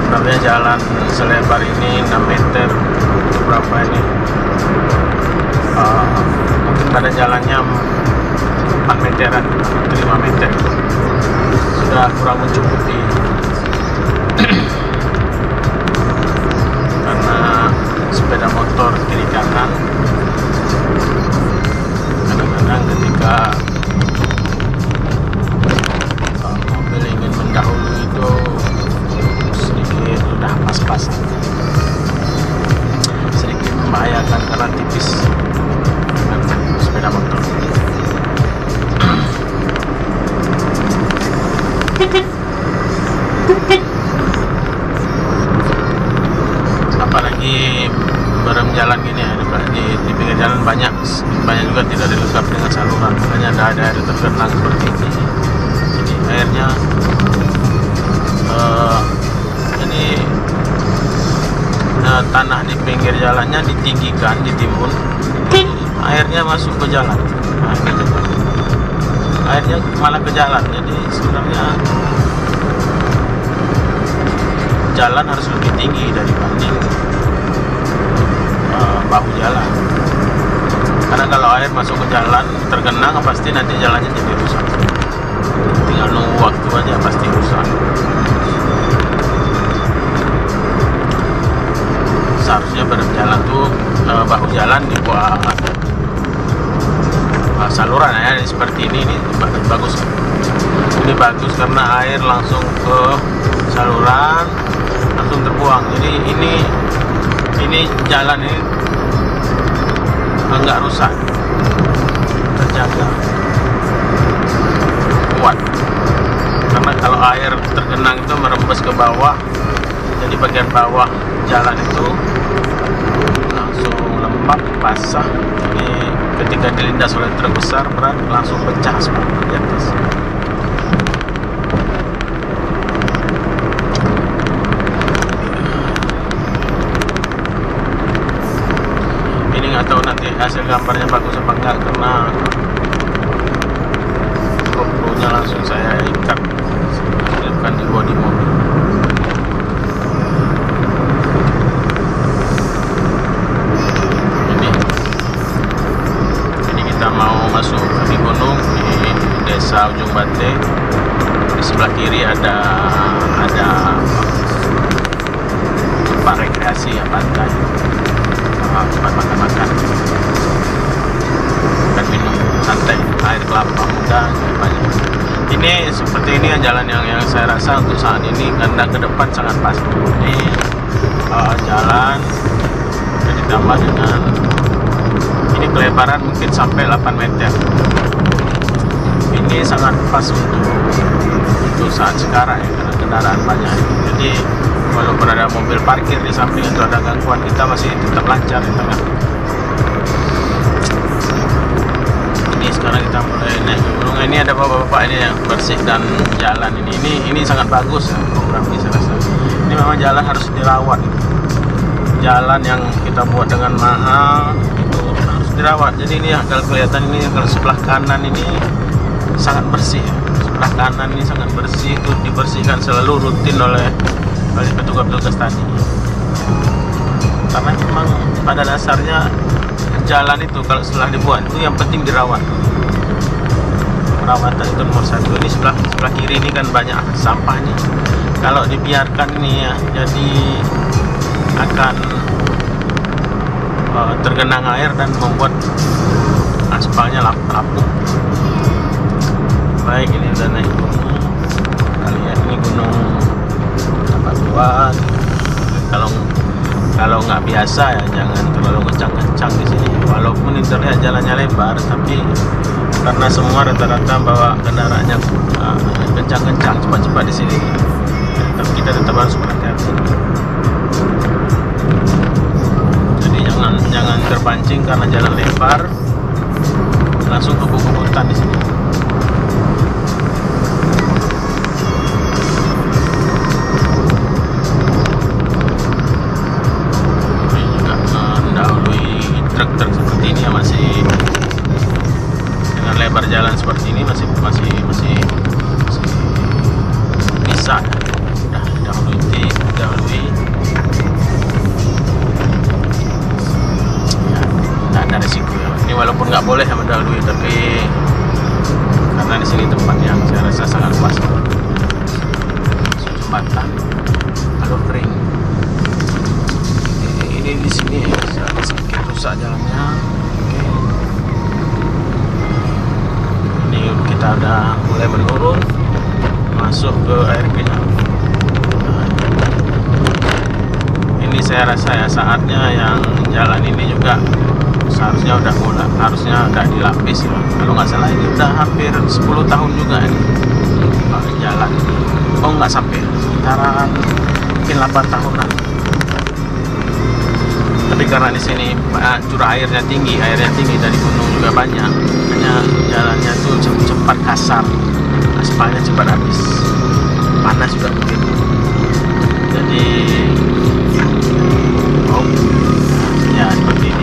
sebenarnya jalan selebar ini 6 meter itu berapa ini, mungkin pada jalannya 4 meteran, 5 meter sudah kurang mencukupi. Karena sepeda motor kiri kanan kadang-kadang ketika mobil ingin mendahului itu sedikit udah pas-pasan, sedikit membahayakan karena tipis sepeda motor. Apalagi berem jalan gini ya, di pinggir jalan banyak juga tidak dilengkapi dengan saluran, makanya ada air tergenang seperti ini. Jadi airnya tanah di pinggir jalannya ditinggikan, ditimbun, airnya masuk ke jalan. Nah, ini juga airnya malah ke jalan. Jadi sebenarnya jalan harus lebih tinggi dibanding bahu jalan. Karena kalau air masuk ke jalan tergenang, pasti nanti jalannya jadi rusak. Tinggal nunggu waktu aja pasti rusak. Seharusnya berjalan tuh bahu jalan dibuat saluran ya, seperti ini bagus. Ini bagus karena air langsung ke saluran, langsung terbuang. Jadi ini jalan ini enggak rusak, terjaga kuat. Karena kalau air tergenang itu merembes ke bawah, jadi bagian bawah jalan itu langsung lembab, basah. Jadi ketika dilindas oleh truk besar berat langsung pecah semua di atas. Ini nggak tahu nanti hasil gambarnya bagus apa enggak, karena GoPro-nya langsung saya ikat, selipkan di bodi mobil. Ini kita mau masuk di gunung di desa Ujung Bate. Di sebelah kiri ada tempat rekreasi ya, pantai, tempat makan-makan dan minum santai, air kelapa muda banyak. Ini seperti ini jalan yang saya rasa untuk saat ini, karena ke depan sangat pas. Ini jalan dan ditambah dengan ini kelebaran mungkin sampai 8 meter. Ini sangat pas untuk saat sekarang ya, karena kendaraan banyak. Jadi kalau berada mobil parkir di samping itu ada gangguan, kita masih tetap lancar di tengah. Ini sekarang kita mulai naik ke gunung. Ini ada bapak-bapak ini yang bersihkan jalan ini sangat bagus ya program ini, saya rasa. Ini memang jalan harus dirawat. Jalan yang kita buat dengan mahal itu harus dirawat. Jadi ini ya, kalau kelihatan ini kalau sebelah kanan ini sangat bersih ya. Sebelah kanan ini sangat bersih, itu dibersihkan selalu rutin oleh petugas-petugas tadi. Karena memang pada dasarnya jalan itu kalau setelah dibuat itu yang penting dirawat. Perawatan itu nomor satu. Ini sebelah kiri ini kan banyak sampahnya. Kalau dibiarkan ini ya, jadi akan tergenang air dan membuat aspalnya lapuk. Baik, ini udah naik gunung. Kita lihat ini gunung Batuan. Kalau nggak biasa ya jangan terlalu kencang-kencang di sini. Walaupun ini terlihat jalannya lebar, tapi karena semua rata-rata bawa kendaraannya kencang-kencang, cepat-cepat di sini. Tapi kita tetap harus berhati-hati. Jadi jangan terpancing karena jalan lebar langsung kebut-kebutan di sini. Truk-truk seperti ini ya, masih dengan lebar jalan seperti ini masih bisa ya. Udah dahulu dahului, tapi karena di sini tempat yang saya rasa sangat luas. Jembatan alur kering. Ini di sini sedikit rusak jalannya. Ini kita udah mulai menurun masuk ke air pinang. Ini saya rasa ya saatnya yang jalan ini juga harusnya udah dilapis ya. Kalau nggak salah ini udah hampir 10 tahun juga ini jalan. Oh nggak sampai, sekitaran mungkin 8 tahunan. Tapi karena di sini curah airnya tinggi dari gunung juga banyak, makanya jalannya tuh cepat kasar, aspalnya cepat habis, panas juga begitu. Jadi ya seperti ini.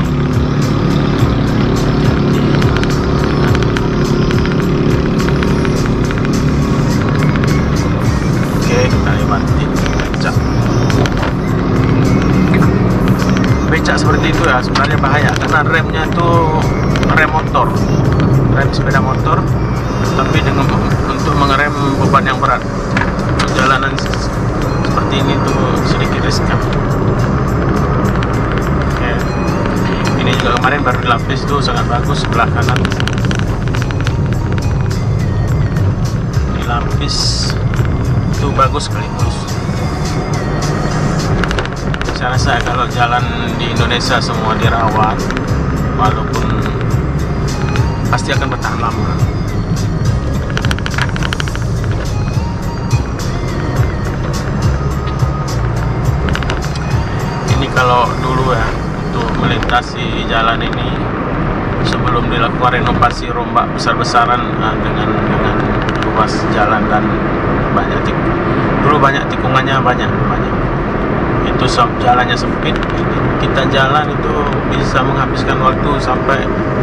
Oke, kita lewatin becak seperti itu ya, sebenarnya bahaya karena remnya itu rem motor, rem sepeda motor, tapi dengan untuk mengerem beban yang berat. Perjalanan seperti ini tuh sedikit riskan. Oke. Ini juga kemarin baru dilapis tuh, sangat bagus sebelah kanan. Dilapis itu bagus sekali, mulus. Saya rasa kalau jalan di Indonesia semua dirawat, walaupun pasti akan bertahan lama. Ini kalau dulu ya, untuk melintasi jalan ini sebelum dilakukan renovasi rombak besar-besaran dengan luas jalan dan banyak tikungannya banyak. Itu jalannya sempit, kita jalan itu bisa menghabiskan waktu sampai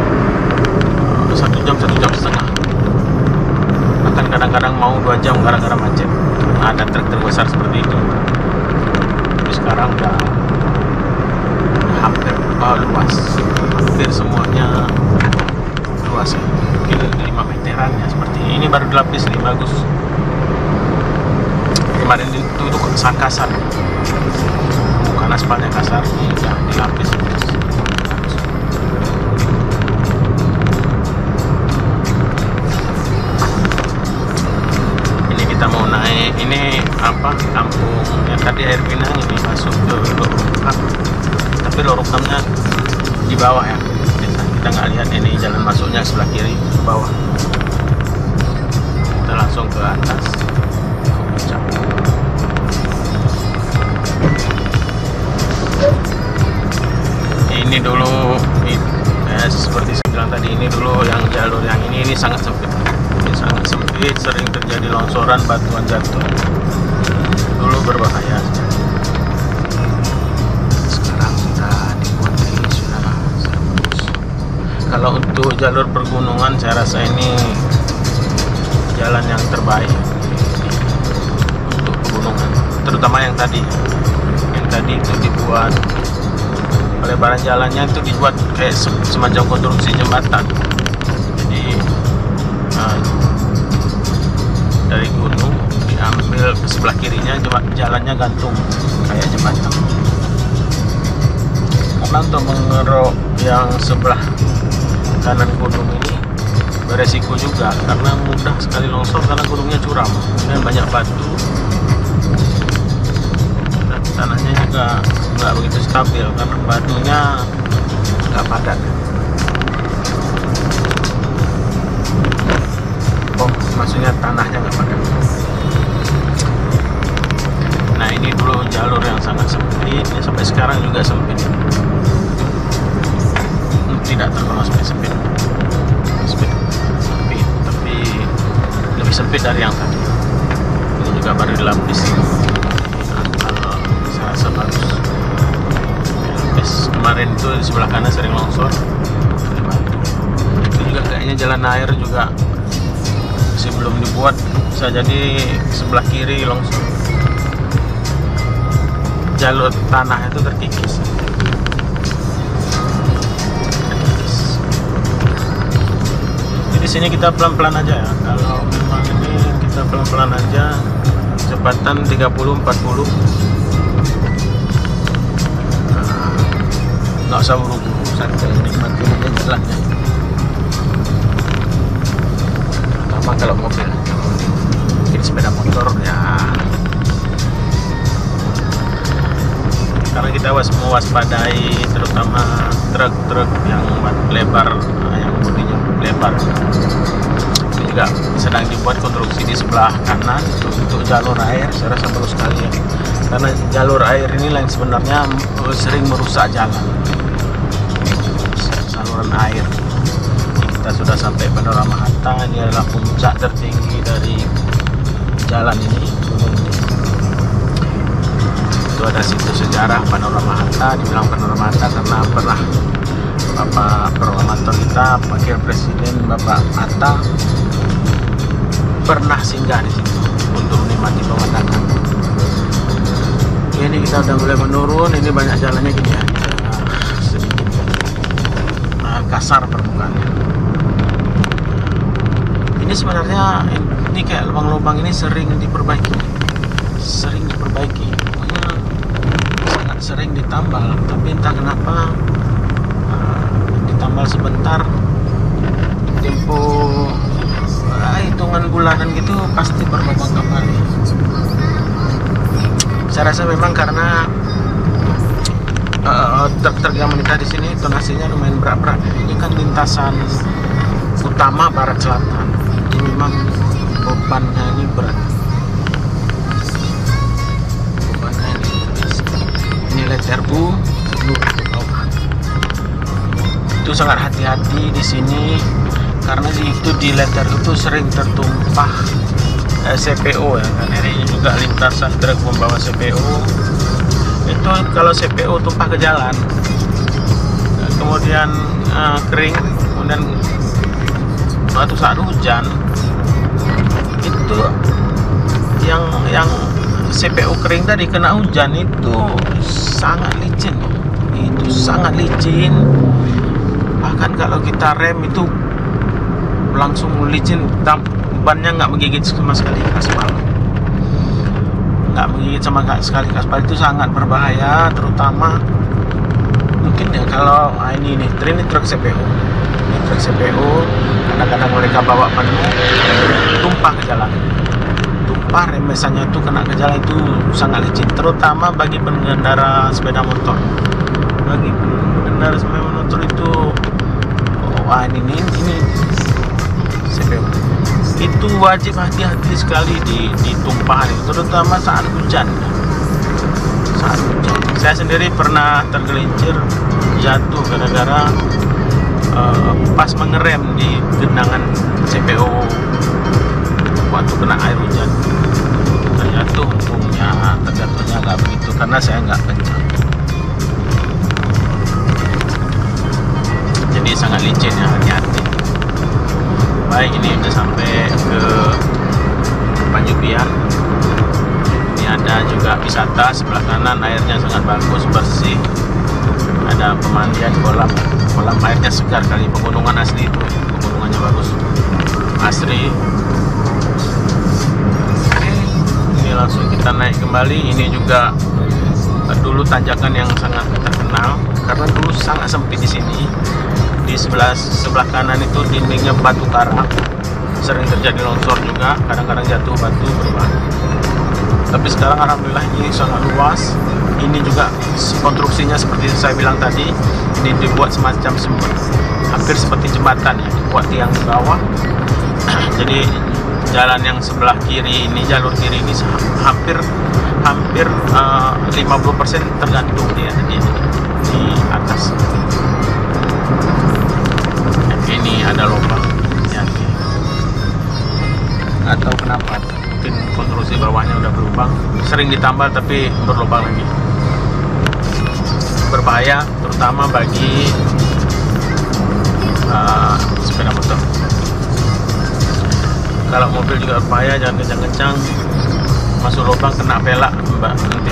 1 jam, 1 jam setengah, bahkan kadang-kadang mau 2 jam gara-gara macet. Ada truk besar seperti itu. Tapi sekarang udah hampir luas, hampir semuanya luas ya. Mungkin 5 meteran ya seperti ini. Ini baru dilapis nih, bagus. Kemarin itu kasar, bukan aspalnya kasar, ini udah dilapis. Ini kita mau naik, ini apa, kampung yang tadi air pinang ini masuk ke Lorukam, tapi Lorukamnya di bawah ya, kita nggak lihat ini jalan masuknya sebelah kiri ke bawah. Kita langsung ke atas. Ini dulu seperti saya bilang tadi, ini dulu yang jalur yang ini sangat sempit. Ini sangat sempit, sering terjadi longsoran, batuan jatuh. Dulu berbahaya. Sekarang sudah dibuat ini, sudah bagus. Kalau untuk jalur pergunungan saya rasa ini jalan yang terbaik untuk pegunungan, terutama yang tadi itu dibuat, lebaran jalannya itu dibuat kayak semacam konstruksi jembatan. Jadi dari gunung diambil ke sebelah kirinya, jalannya gantung kayak jembatan. Karena untuk mengeruk yang sebelah kanan gunung ini beresiko juga, karena mudah sekali longsor karena gunungnya curam dan banyak batu. Tanahnya juga nggak begitu stabil karena batunya nggak padat. Oh, maksudnya tanahnya nggak padat. Nah, ini dulu jalur yang sangat sempit, ini sampai sekarang juga sempit. Tidak terlalu sempit, tapi lebih sempit dari yang tadi. Ini juga baru dilapis. Bagus. Kemarin itu di sebelah kanan sering longsor. Itu juga kayaknya jalan air juga masih belum dibuat, bisa jadi sebelah kiri longsor. Jalur tanah itu terkikis. di sini kita pelan-pelan aja ya. Kalau memang ini kita pelan-pelan aja, kecepatan 30-40. Nggak usah buru-buru, santai, nikmatin aja jalannya. Terutama kalau mobil, mungkin sepeda motor ya. Karena kita mewaspadai terutama truk-truk yang lebar, yang bodinya lebar. Ini juga sedang dibuat konstruksi di sebelah kanan untuk jalur air. Saya rasa bagus sekali ya. Karena jalur air inilah yang sebenarnya sering merusak jalan. Saluran air. Kita sudah sampai Panorama Hatta. Ini adalah puncak tertinggi dari jalan ini, gunung ini. Itu ada situs sejarah Panorama Hatta. Dibilang Panorama Hatta karena pernah Bapak Proklamator kita, Wakil Presiden Bapak Hatta pernah singgah di situ untuk menikmati pemandangan. Ini kita udah mulai menurun. Ini banyak jalannya gini ya, sedikit kasar permukaannya. Ini sebenarnya ini kayak lubang-lubang ini sering diperbaiki, pokoknya sangat sering ditambal, tapi entah kenapa ditambal sebentar, tempo hitungan bulanan gitu pasti berlubang kembali. Saya rasa memang karena truk-truk yang melintas di sini tonasinya lumayan berat-berat. Ini kan lintasan utama barat selatan. Jadi memang bebannya ini berat. Bebannya ini berat. Ini letter U ke bawah. Itu sangat hati-hati di sini karena itu di letter itu sering tertumpah CPO ya. Kan ini juga lintasan truk membawa CPO. Itu kalau CPO tumpah ke jalan, kemudian kering, kemudian suatu saat hujan, itu yang CPO kering tadi kena hujan itu sangat licin. Itu sangat licin. Bahkan kalau kita rem itu langsung licin, bannya nggak menggigit sama sekali aspal. Nggak menggigit sama sekali aspal, itu sangat berbahaya. Terutama mungkin ya kalau ini truk CPO. Ini truk CPO, kadang-kadang mereka bawa penuh, tumpah ke jalan. Tumpah, remesannya itu kena ke jalan, itu sangat licin. Terutama bagi pengendara sepeda motor. Bagi pengendara sepeda motor itu, ini CPO. Itu wajib hati-hati sekali di tumpahan itu, terutama saat hujan. Saya sendiri pernah tergelincir jatuh gara-gara pas mengerem di genangan CPO waktu kena air hujan. Terjatuh, untungnya terjatuhnya nggak begitu karena saya nggak kencang. Jadi sangat licin ya, hati-hati. Baik, ini udah sampai ke Panjupian. Ini ada juga wisata sebelah kanan, airnya sangat bagus, bersih. Ada pemandian kolam airnya segar kali, pegunungan asli itu, pegunungannya bagus, asri. Oke, ini langsung kita naik kembali. Ini juga dulu tanjakan yang sangat terkenal karena dulu sangat sempit di sini. Di sebelah kanan itu dindingnya batu karang, sering terjadi longsor juga, kadang-kadang jatuh batu berbahaya. Tapi sekarang alhamdulillah ini sangat luas. Ini juga konstruksinya seperti saya bilang tadi, ini dibuat semacam hampir seperti jembatan ya, dibuat tiang di bawah. Jadi jalan yang sebelah kiri ini, jalur kiri ini hampir 50% tergantung dia di atas. Ini ada lubang, hati-hati. Atau kenapa? Mungkin konstruksi bawahnya udah berlubang, sering ditambal tapi berlubang lagi. Berbahaya, terutama bagi sepeda motor. Kalau mobil juga berbahaya, jangan kencang-kencang. Masuk lubang kena pelak, mbak, nanti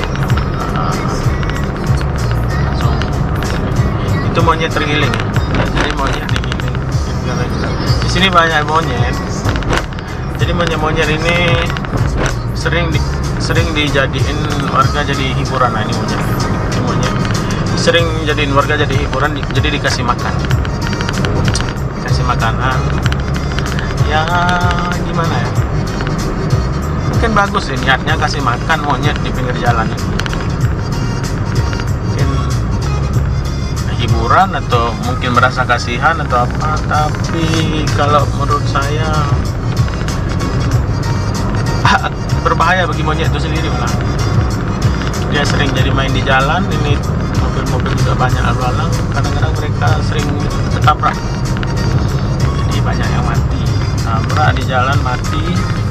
langsung. Itu maunya tergiling, jadi maunya digiling. Di sini banyak monyet. Jadi monyet-monyet ini sering dijadiin warga jadi hiburan. Nah, ini monyet sering jadiin warga jadi hiburan, jadi dikasih makan, kasih makanan. Ya gimana ya, mungkin bagus sih niatnya kasih makan monyet di pinggir jalan ini. Mungkin hiburan atau mungkin merasa kasihan atau apa, tapi kalau menurut saya berbahaya bagi monyet itu sendiri malah. Dia sering jadi main di jalan, ini mobil-mobil juga banyak lalu lalang, kadang-kadang mereka sering ketabrak, jadi banyak yang mati, tabrak di jalan mati,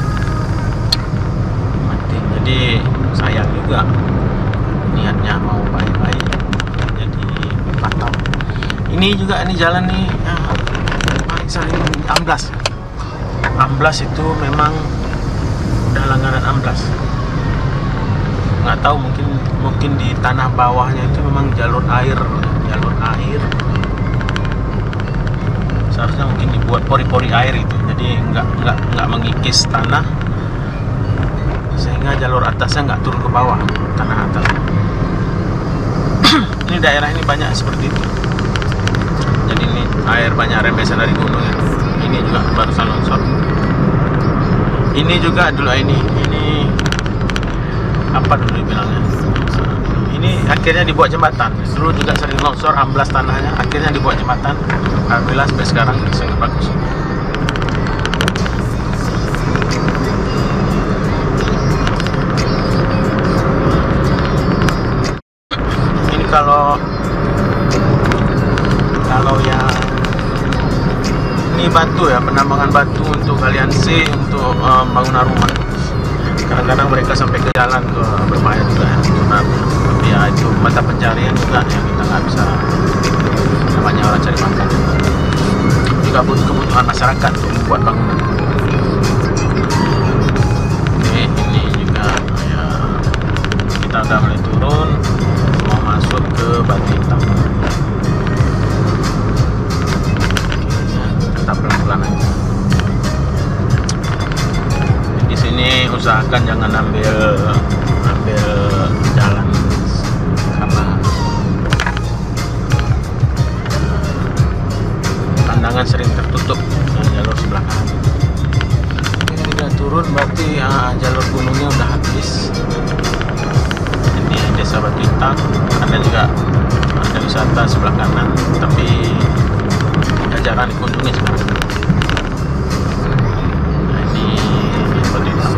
jadi sayang juga, niatnya mau baik-baik jadi fatal. Ini juga, ini jalan nih ya, paling sering amblas itu memang udah langganan amblas. Nggak tahu, mungkin di tanah bawahnya itu memang jalur air. Seharusnya mungkin dibuat pori-pori air itu, jadi nggak mengikis tanah sehingga jalur atasnya nggak turun ke bawah, tanah atas. Ini daerah ini banyak seperti itu. Jadi ini air banyak rembesan dari gunung ya. Ini juga barusan longsor. Ini juga dulu ini apa dulu dibilangnya? Ini akhirnya dibuat jembatan. Dulu juga sering longsor, amblas tanahnya. Akhirnya dibuat jembatan. Alhamdulillah sampai sekarang sangat bagus. Ini kalau yang ini batu ya, penambangan batu untuk aliansi untuk bangunan rumah. Kadang-kadang mereka sampai ke jalan tuh, berbahaya juga ya sebenarnya. Tapi ya itu mata pencarian juga yang kita nggak bisa, namanya orang cari makan. Juga butuh kebutuhan masyarakat untuk membuat bangunan. Oke, ini juga ya, kita udah mulai turun, mau masuk ke Batu Hitam. Tetap pelan-pelan aja. Di sini usahakan jangan ambil jalan karena pandangan sering tertutup dengan jalur sebelah kanan. Ini udah turun berarti jalur gunungnya udah habis. Ini desa Batu Hitam, ada juga ada wisata sebelah kanan, tapi jarang dikunjungi sekarang. Nah, ini Batu Hitam.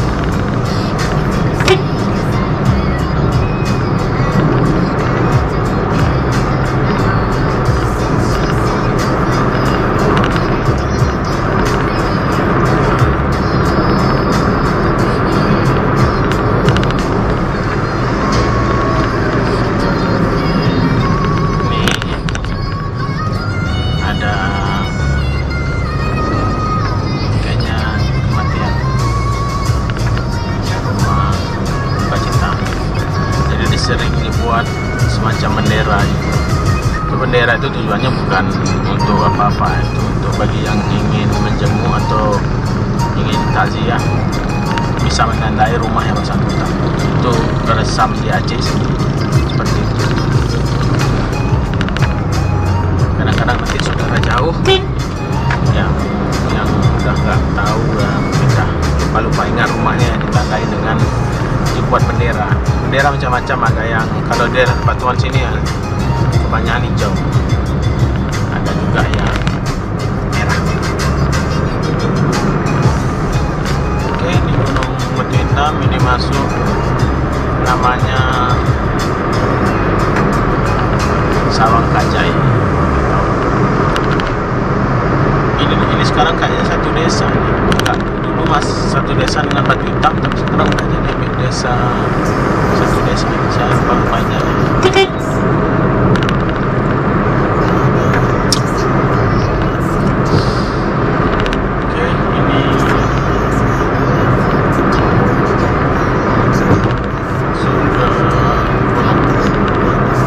Sering dibuat semacam bendera gitu. Itu bendera itu tujuannya bukan untuk apa-apa, itu untuk bagi yang ingin menjenguk atau ingin takziah bisa menandai rumah yang bersangkutan. Itu teresam di Aceh seperti itu. Kadang-kadang nanti saudara jauh yang udah nggak tahu ya, kita lupa ingat rumahnya ditandai dengan dibuat bendera macam-macam. Ada yang kalau daerah Batuan sini ya kebanyakan hijau, ada juga yang merah. Oke, ini Gunung Batu Hitam, ini masuk namanya Sawang Kajai. Ini sekarang kayaknya satu desa nih. Dulu satu desa dengan Batu Hitam, tapi sekarang udah jadi desa, satu desa. Saya lupa banyak. Oke, ini sudah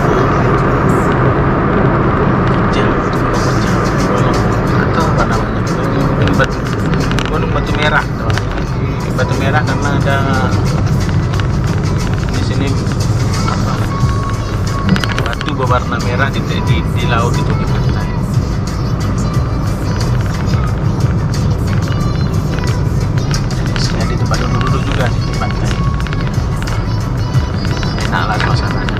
gunung atau apa namanya? berwarna merah di laut itu di pantai. Jadi tempat duduk juga sih di pantai. Enak lah suasananya.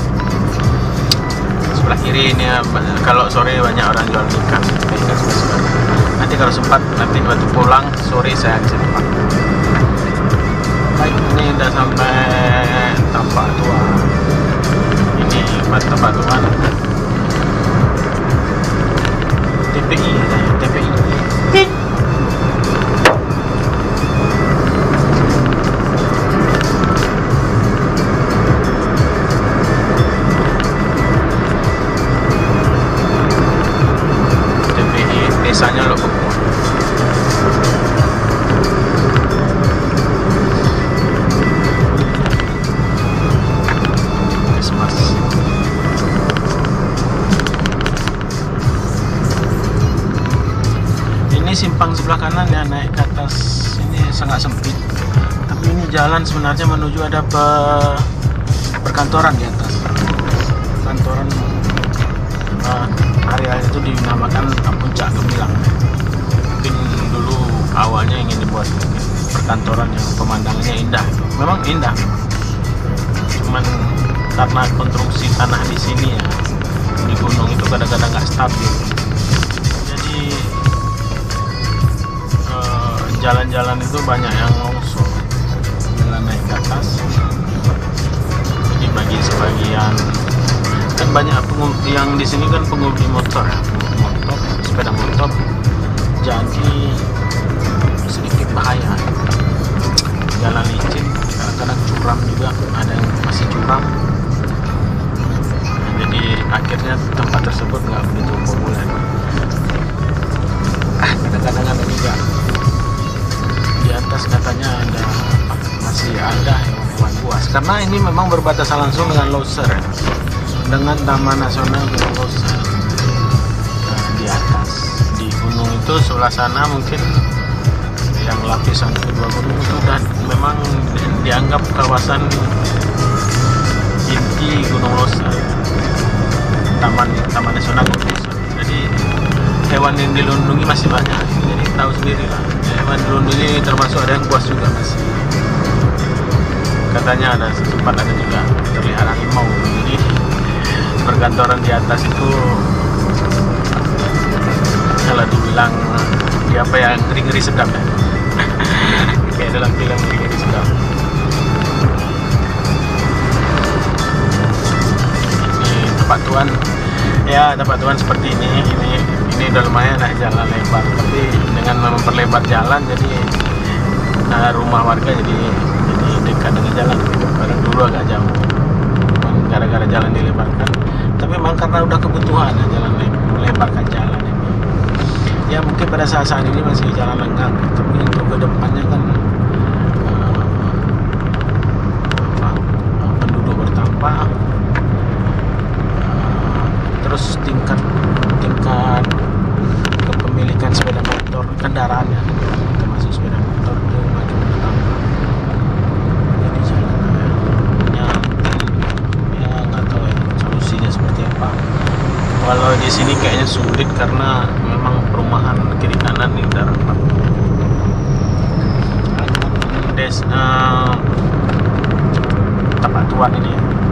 Sebelah kiri ini kalau sore banyak orang jual ikan spesial. Nanti kalau sempat nanti waktu pulang sore saya ke sini Pak. Baik, ini udah sampai Tapak Tua. Ini Tapak Tua. TPI ya, TPI. Desanya Lok Bekuan. Kesmas. Ini simpang sebelah kanan ya, naik ke atas ini sangat sempit. Tapi ini jalan sebenarnya menuju ada perkantoran di atas. Perkantoran area itu dinamakan Puncak Gemilang. Mungkin dulu awalnya ingin dibuat perkantoran yang pemandangannya indah. Memang indah, cuman karena konstruksi tanah di sini ya, di gunung itu kadang-kadang nggak stabil. Jadi jalan-jalan itu banyak yang longsor. Jalan naik ke atas, jadi bagi sebagian kan banyak yang di sini kan pengemudi motor, sepeda motor, jadi sedikit bahaya. Jalan licin, kadang-kadang curam juga, ada yang masih curam. Jadi akhirnya tempat tersebut nggak begitu populer. Kadang-kadang ada juga di atas katanya masih ada hewan buas, karena ini memang berbatasan langsung dengan Loser ya, dengan Taman Nasional Gunung Loser. Di atas di gunung itu sebelah sana mungkin yang lapisan kedua gunung itu udah memang dianggap kawasan inti Gunung Loser, Taman Nasional Gunung Loser. Jadi hewan yang dilindungi masih banyak. Jadi tahu sendiri lah, hewan dilindungi termasuk ada yang buas juga masih. Katanya ada sempat ada juga terlihat harimau. Jadi perkantoran di atas itu kalau dibilang di apa ya, ngeri-ngeri sedap ya. Kayak dalam film ngeri-ngeri sedap. Ini tempat tuan ya, tempat tuan seperti ini udah lumayan naik jalan lebar, tapi dengan memperlebar jalan jadi rumah warga jadi dekat dengan jalan. Karena dulu agak jauh, gara-gara jalan dilebarkan. Tapi memang karena udah kebutuhan ya, jalan melebarkan jalan ini. Ya mungkin pada saat ini masih jalan lenggang, tapi untuk kedepannya kan penduduk bertambah, terus tingkat kepemilikan sepeda motor, kendaraannya termasuk sepeda motor itu makin bertambah. Jadi jalannya ya nggak tahu ya solusinya seperti apa. Kalau di sini kayaknya sulit karena memang perumahan kiri kanan ini udah rapat. Tapak Tuan ini ya.